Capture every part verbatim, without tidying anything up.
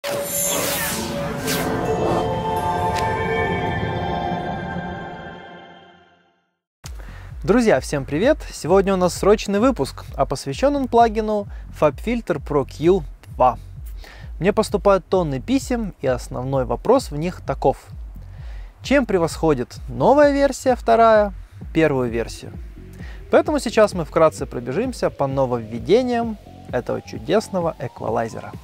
Друзья, всем привет! Сегодня у нас срочный выпуск, а посвящен он плагину FabFilter Pro Q два. Мне поступают тонны писем, и основной вопрос в них таков. Чем превосходит новая версия, вторая, первую версию? Поэтому сейчас мы вкратце пробежимся по нововведениям этого чудесного эквалайзера.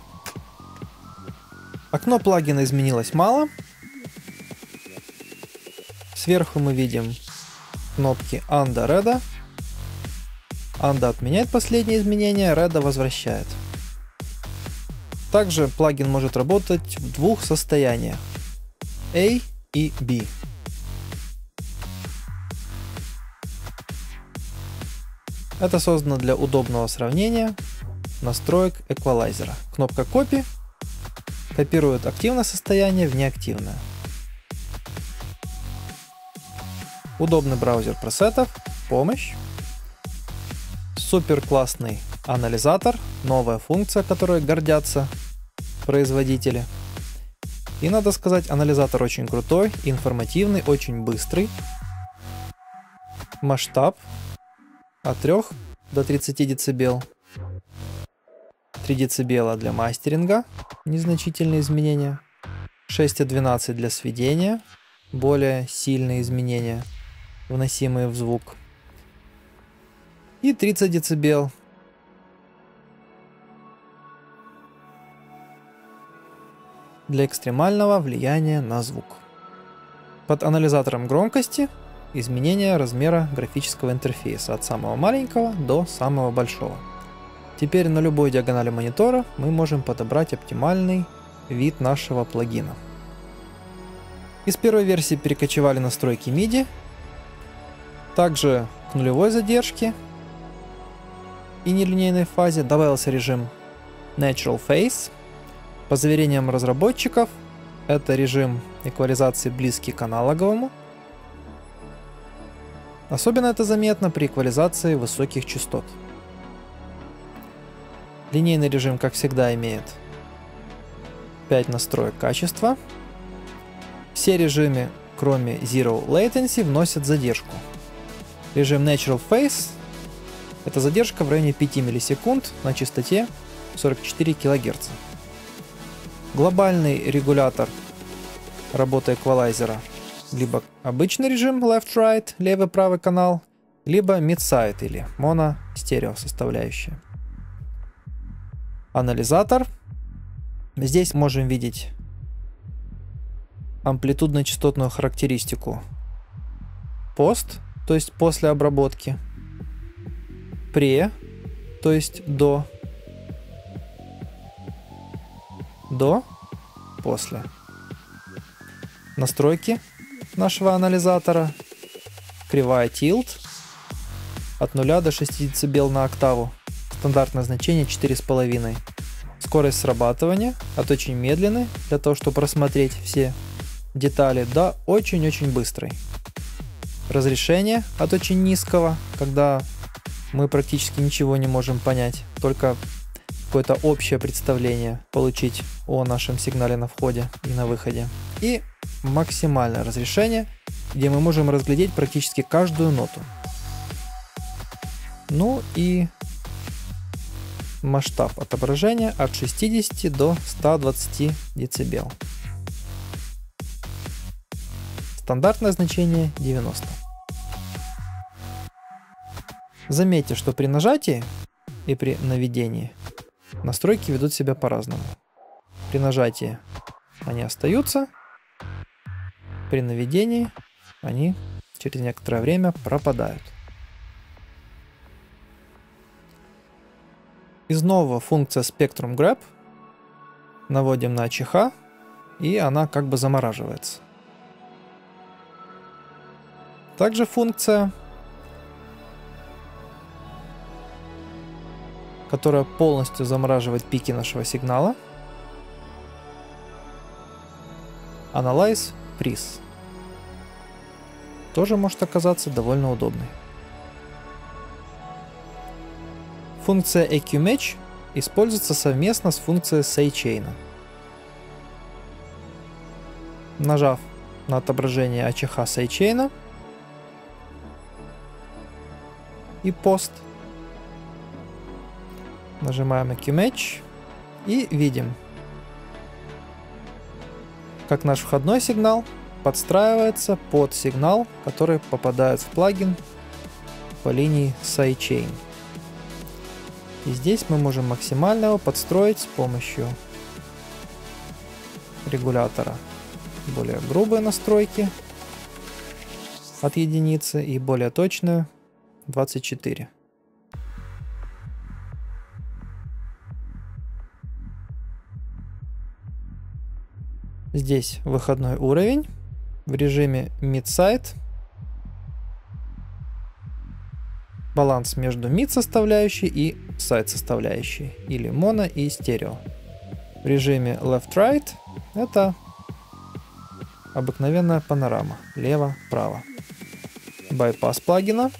Окно плагина изменилось мало. Сверху мы видим кнопки Undo Redo. Undo отменяет последние изменения, Redo возвращает. Также плагин может работать в двух состояниях A и B. Это создано для удобного сравнения настроек эквалайзера. Кнопка Copy копирует активное состояние в неактивное. Удобный браузер пресетов, помощь. Супер классный анализатор, новая функция, которой гордятся производители. И надо сказать, анализатор очень крутой, информативный, очень быстрый. Масштаб от трёх до тридцати децибел. три децибела для мастеринга, незначительные изменения. шесть и двенадцать для сведения, более сильные изменения, вносимые в звук. И тридцать децибел для экстремального влияния на звук. Под анализатором громкости изменение размера графического интерфейса от самого маленького до самого большого. Теперь на любой диагонали монитора мы можем подобрать оптимальный вид нашего плагина. Из первой версии перекочевали настройки миди. Также к нулевой задержке и нелинейной фазе добавился режим Natural Phase. По заверениям разработчиков, это режим эквализации близкий к аналоговому. Особенно это заметно при эквализации высоких частот. Линейный режим, как всегда, имеет пять настроек качества. Все режимы, кроме Zero Latency, вносят задержку. Режим Natural Phase — это задержка в районе пяти миллисекунд на частоте сорок четыре килогерца. Глобальный регулятор работы эквалайзера — либо обычный режим Left-Right, левый-правый канал, либо Mid-Side или моно-стерео составляющая. Анализатор. Здесь можем видеть амплитудно-частотную характеристику пост, то есть после обработки, пре, то есть до, до, после. Настройки нашего анализатора. Кривая Tilt от нуля до шести децибел на октаву. Стандартное значение четыре с половиной. Скорость срабатывания от очень медленной, для того, чтобы просмотреть все детали, до очень-очень быстрой. Разрешение от очень низкого, когда мы практически ничего не можем понять, только какое-то общее представление получить о нашем сигнале на входе и на выходе. И максимальное разрешение, где мы можем разглядеть практически каждую ноту. Ну и масштаб отображения от шестидесяти до ста двадцати децибел. Стандартное значение девяносто. Заметьте, что при нажатии и при наведении настройки ведут себя по-разному. При нажатии они остаются, при наведении они через некоторое время пропадают. Из нового функция Spectrum Grab. Наводим на ЧХ, и она как бы замораживается. Также функция, которая полностью замораживает пики нашего сигнала. Analyze Freeze. Тоже может оказаться довольно удобной. Функция и кью Match используется совместно с функцией Sidechain. нажав на отображение АЧХ сайдчейна и пост, нажимаем ай кью Match и видим, как наш входной сигнал подстраивается под сигнал, который попадает в плагин по линии сайдчейн. И здесь мы можем максимально его подстроить с помощью регулятора. Более грубые настройки от единицы и более точную двадцать четыре. Здесь выходной уровень в режиме Mid-Side. Баланс между mid составляющей и side составляющей, или моно и стерео. В режиме Left-Right это обыкновенная панорама, лево-право. Байпас плагина,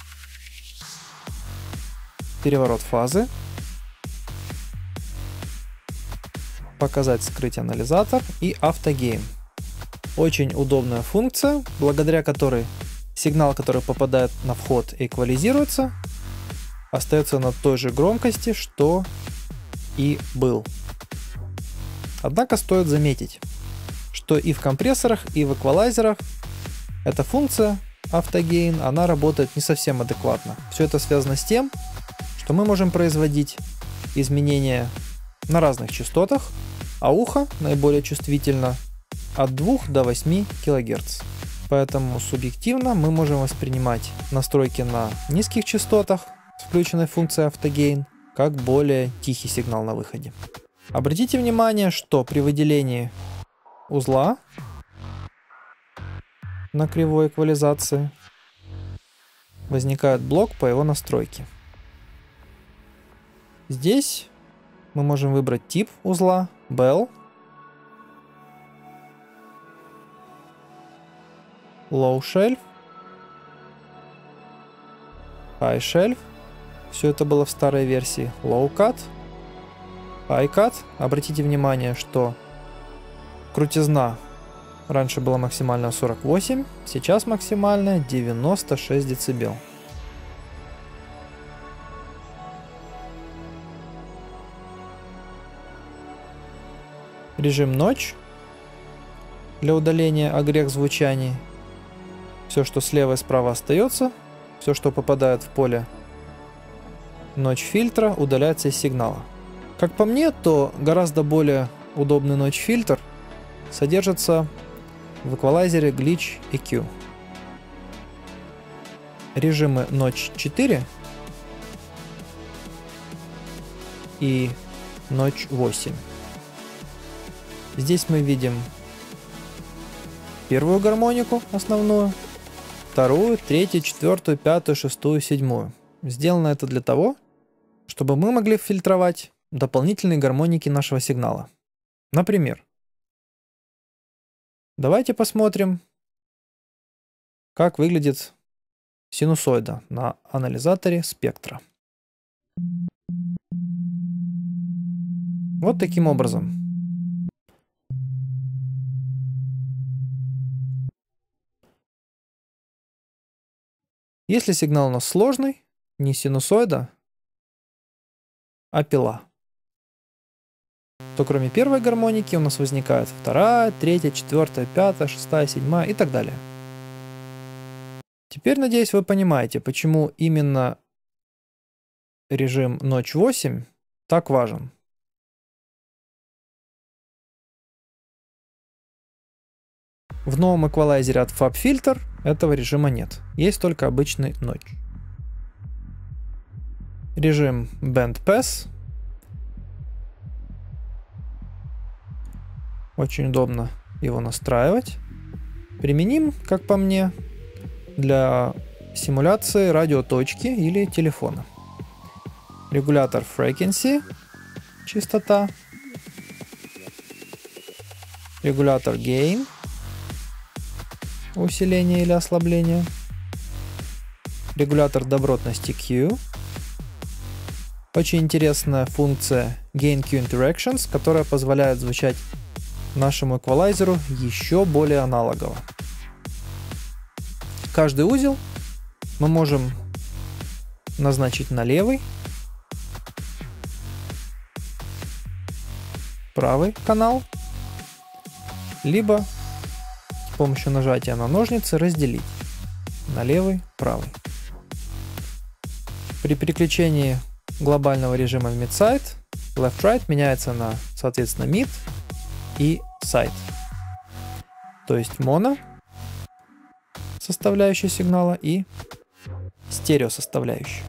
переворот фазы, показать, скрыть анализатор и автогейн. Очень удобная функция, благодаря которой сигнал, который попадает на вход, эквализируется, остается на той же громкости, что и был. Однако стоит заметить, что и в компрессорах, и в эквалайзерах эта функция автогейн, она работает не совсем адекватно. Все это связано с тем, что мы можем производить изменения на разных частотах, а ухо наиболее чувствительно от двух до восьми килогерц. Поэтому субъективно мы можем воспринимать настройки на низких частотах с включенной функцией автогейн как более тихий сигнал на выходе. Обратите внимание, что при выделении узла на кривой эквализации возникает блок по его настройке. Здесь мы можем выбрать тип узла Bell, Low Shelf, High Shelf. Все это было в старой версии. Low Cut, High Cut. Обратите внимание, что крутизна раньше была максимальная сорок восемь, сейчас максимальная девяносто шесть децибел. Режим ночь для удаления огрех звучаний. Все, что слева и справа остается, все, что попадает в поле ночь фильтра, удаляется из сигнала. Как по мне, то гораздо более удобный ночь фильтр содержится в эквалайзере Glitch и Q. Режимы ночь четыре и ночь восемь. Здесь мы видим первую гармонику основную, вторую, третью, четвертую, пятую, шестую, седьмую. Сделано это для того, чтобы мы могли фильтровать дополнительные гармоники нашего сигнала. Например, давайте посмотрим, как выглядит синусоида на анализаторе спектра. Вот таким образом. Если сигнал у нас сложный, не синусоида, а пила, то кроме первой гармоники у нас возникает вторая, третья, четвертая, пятая, шестая, седьмая и так далее. Теперь, надеюсь, вы понимаете, почему именно режим ночь восемь так важен. В новом эквалайзере от FabFilter этого режима нет. Есть только обычный ночь. Режим Band Pass. Очень удобно его настраивать. Применим, как по мне, для симуляции радиоточки или телефона. Регулятор Frequency, частота. Регулятор Gain, усиление или ослабление. Регулятор добротности Q. Очень интересная функция Gain Q Interactions, которая позволяет звучать нашему эквалайзеру еще более аналогово. Каждый узел мы можем назначить на левый, правый канал, либо с помощью нажатия на ножницы разделить на левый, правый. При переключении глобального режима в mid-side left-right меняется на, соответственно, mid и side. То есть моно составляющая сигнала и стерео составляющая.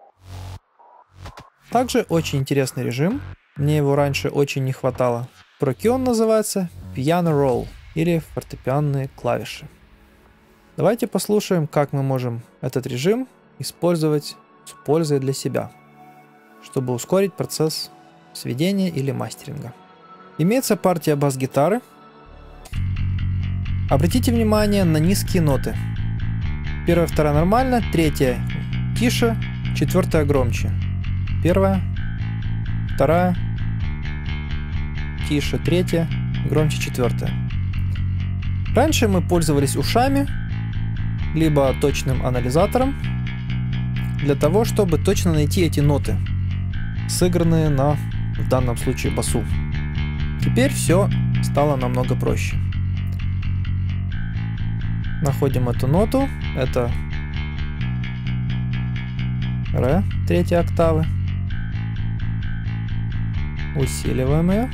Также очень интересный режим. Мне его раньше очень не хватало. Про Q он называется Piano Roll или фортепианные клавиши. Давайте послушаем, как мы можем этот режим использовать с пользой для себя, чтобы ускорить процесс сведения или мастеринга. Имеется партия бас-гитары. Обратите внимание на низкие ноты. Первая, вторая нормально, третья тише, четвертая громче. Первая, вторая, тише, третья, громче, четвертая. Раньше мы пользовались ушами, либо точным анализатором, для того, чтобы точно найти эти ноты, сыгранные на, в данном случае, басу. Теперь все стало намного проще. Находим эту ноту, это ре третьей октавы, усиливаем ее.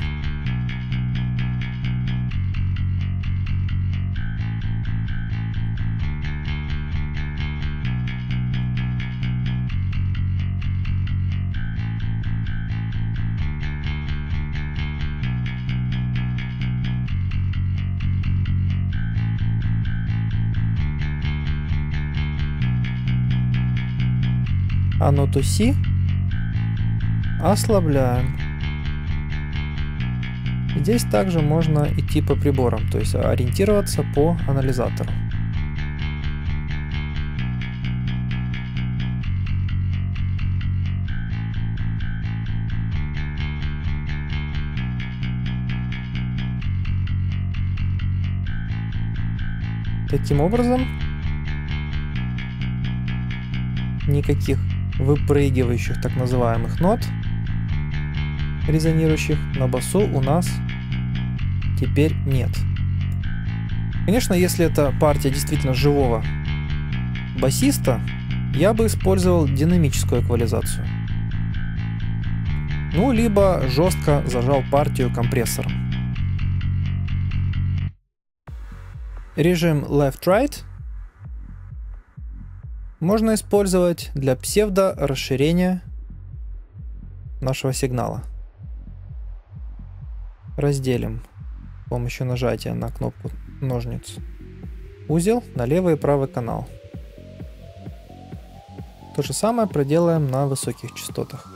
А ноту си ослабляем. Здесь также можно идти по приборам, то есть ориентироваться по анализатору. Таким образом, никаких выпрыгивающих так называемых нот, резонирующих на басу, у нас теперь нет. Конечно, если это партия действительно живого басиста, я бы использовал динамическую эквализацию. Ну, либо жестко зажал партию компрессором. Режим left-right можно использовать для псевдо-расширения нашего сигнала. Разделим с помощью нажатия на кнопку ножниц узел на левый и правый канал. То же самое проделаем на высоких частотах.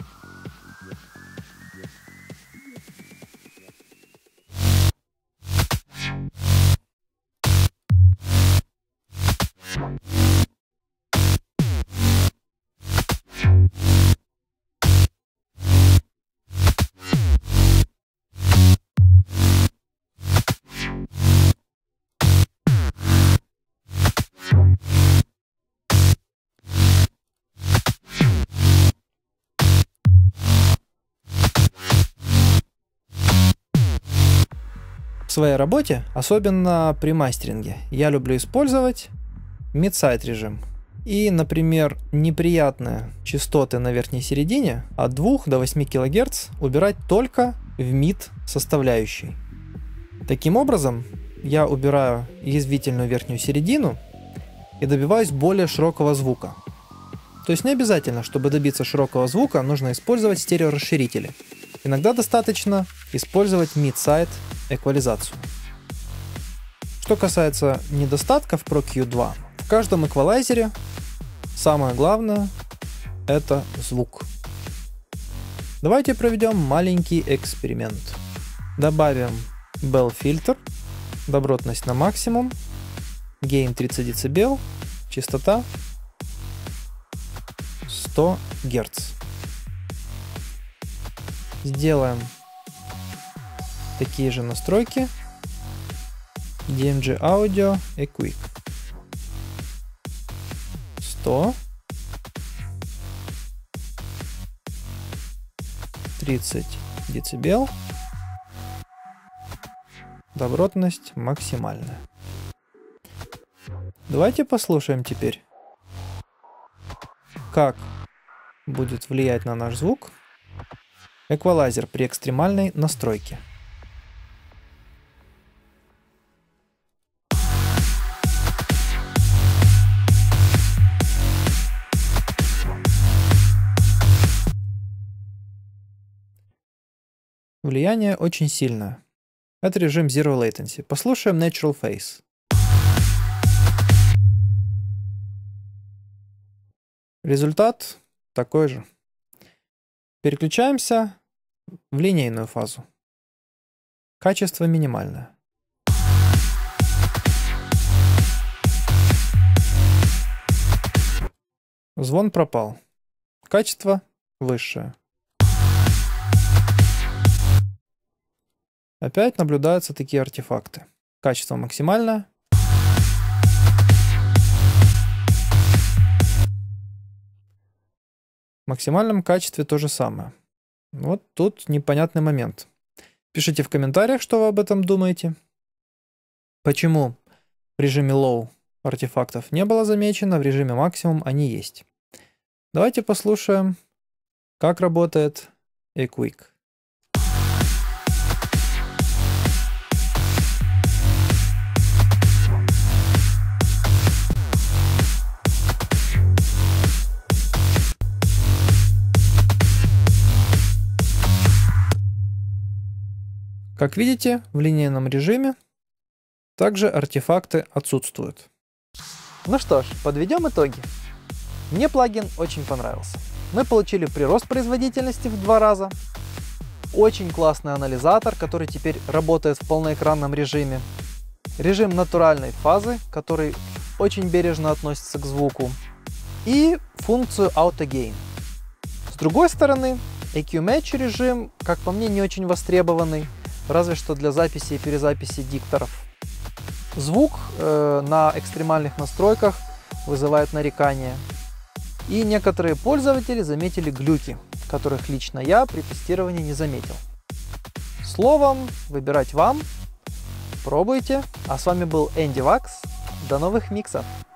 В своей работе, особенно при мастеринге, я люблю использовать mid-side режим. И, например, неприятные частоты на верхней середине от двух до восьми килогерц убирать только в mid составляющей. Таким образом, я убираю язвительную верхнюю середину и добиваюсь более широкого звука. То есть не обязательно, чтобы добиться широкого звука, нужно использовать стереорасширители. Иногда достаточно использовать mid-side эквализацию. Что касается недостатков про Q два, в каждом эквалайзере самое главное — это звук. Давайте проведем маленький эксперимент. Добавим Bell фильтр, добротность на максимум, гейн тридцать децибел, частота сто герц. Сделаем такие же настройки ди эм джи Audio Equic. сто. тридцать децибел. Добротность максимальная. Давайте послушаем теперь, как будет влиять на наш звук эквалайзер при экстремальной настройке. Влияние очень сильное. Это режим Zero Latency. Послушаем Natural Phase. Результат такой же. Переключаемся в линейную фазу. Качество минимальное. Звон пропал. Качество высшее. Опять наблюдаются такие артефакты. Качество максимальное. В максимальном качестве то же самое. Вот тут непонятный момент. Пишите в комментариях, что вы об этом думаете. Почему в режиме Low артефактов не было замечено, в режиме Maximum они есть. Давайте послушаем, как работает Equic. Как видите, в линейном режиме также артефакты отсутствуют. Ну что ж, подведем итоги. Мне плагин очень понравился. Мы получили прирост производительности в два раза, очень классный анализатор, который теперь работает в полноэкранном режиме, режим натуральной фазы, который очень бережно относится к звуку, и функцию Auto Gain. С другой стороны, и кью Match режим, как по мне, не очень востребованный, разве что для записи и перезаписи дикторов. Звук э, на экстремальных настройках вызывает нарекания. И некоторые пользователи заметили глюки, которых лично я при тестировании не заметил. Словом, выбирать вам. Пробуйте. А с вами был Энди Вакс. До новых миксов!